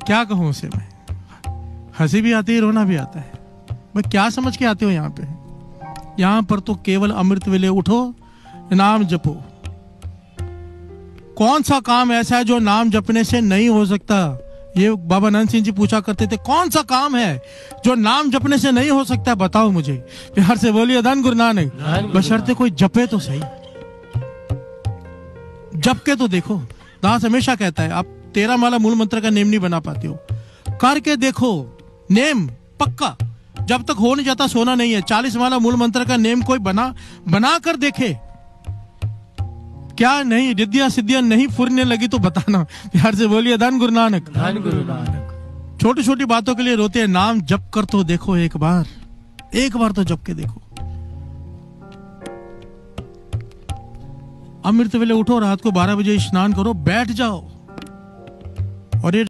क्या कहूं उसे मैं, हंसी भी आती है, रोना भी आता है। मैं क्या समझ के आते हो यहाँ पे? यहाँ पर तो केवल अमृत वेले उठो, नाम जपो। कौन सा काम ऐसा है जो नाम जपने से नहीं हो सकता? ये बाबा नंद सिंह जी पूछा करते थे, कौन सा काम है जो नाम जपने से नहीं हो सकता? बताओ मुझे। प्यार से बोलिए धन गुरु नानक। बशर्ते कोई जपे तो सही, जप के तो देखो। दास हमेशा कहता है, आप 13 माला मूल मंत्र का नेम नहीं बना पाते हो, करके देखो नेम पक्का। जब तक हो नहीं जाता सोना नहीं है। 40 माला मूल मंत्र का नेम कोई बना कर देखे, क्या नहीं रिद्धियां सिद्धियां नहीं फुरने लगी तो बताना। प्यार से बोलिए धन गुरु नानक। धन गुरु नानक। छोटी छोटी बातों के लिए रोते हैं, नाम जप कर तो देखो, एक बार तो जप के देखो। अमृत वेले उठो, रात को 12 बजे स्नान करो, बैठ जाओ और ये